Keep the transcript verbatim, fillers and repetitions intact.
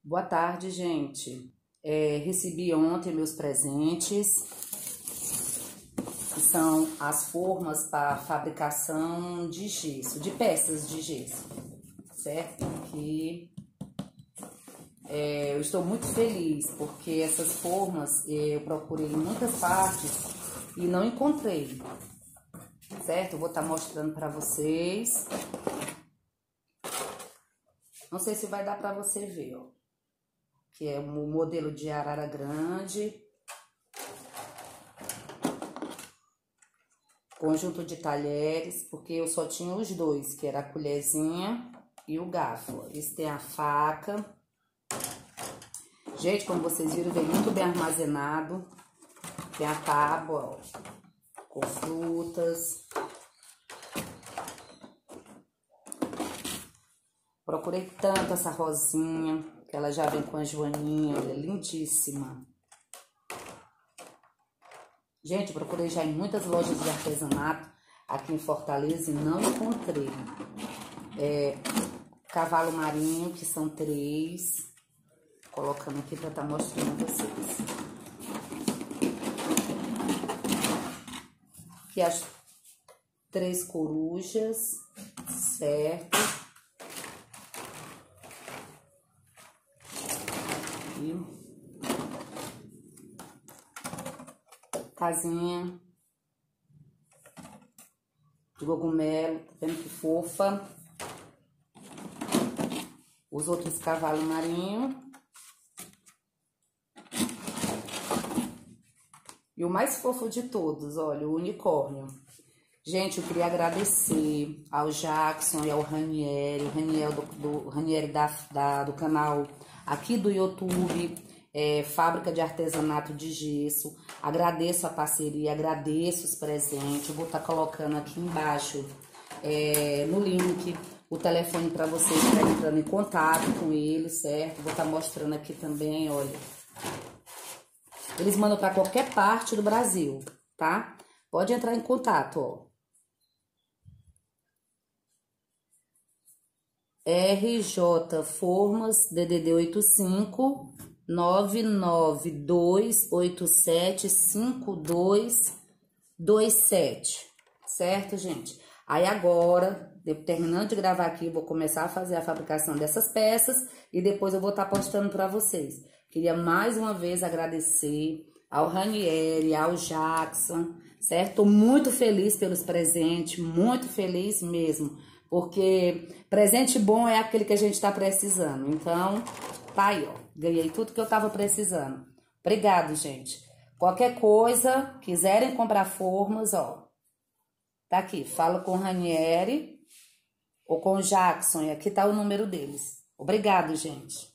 Boa tarde, gente. É, recebi ontem meus presentes, que são as formas para fabricação de gesso, de peças de gesso, certo? Que é, eu estou muito feliz, porque essas formas eu procurei em muitas partes e não encontrei, certo? Eu vou estar mostrando para vocês. Não sei se vai dar para você ver, ó. Que é o modelo de arara grande, conjunto de talheres, porque eu só tinha os dois, que era a colherzinha e o garfo. Esse tem a faca. Gente, como vocês viram, vem muito bem armazenado. Tem a tábua, ó, com frutas. Procurei tanto essa rosinha, que ela já vem com a joaninha, olha, lindíssima. Gente, procurei já em muitas lojas de artesanato aqui em Fortaleza e não encontrei. É, cavalo marinho, que são três. Colocando aqui para estar mostrando a vocês. Aqui as três corujas, certo? Casinha de cogumelo, tá vendo que fofa? Os outros cavalos marinhos. E o mais fofo de todos, olha, o unicórnio. Gente, eu queria agradecer ao Jackson e ao Ranieri, o Ranieri do, do, Ranieri da, da, do canal aqui do YouTube, é, Fábrica de Artesanato de Gesso. Agradeço a parceria, agradeço os presentes. Eu vou estar colocando aqui embaixo, é, no link, o telefone para vocês estarem entrando em contato com eles, certo? Vou estar mostrando aqui também, olha. Eles mandam para qualquer parte do Brasil, tá? Pode entrar em contato, ó. R J Formas, D D D oito cinco, nove nove dois oito sete cinco dois dois sete, certo, gente? Aí agora, terminando de gravar aqui, eu vou começar a fazer a fabricação dessas peças e depois eu vou estar postando para vocês. Queria mais uma vez agradecer ao Ranieri, ao Jackson, certo? Tô muito feliz pelos presentes, muito feliz mesmo, porque presente bom é aquele que a gente tá precisando. Então, tá aí, ó, ganhei tudo que eu tava precisando. Obrigado, gente. Qualquer coisa, quiserem comprar formas, ó, tá aqui, fala com o Ranieri ou com o Jackson, e aqui tá o número deles. Obrigado, gente.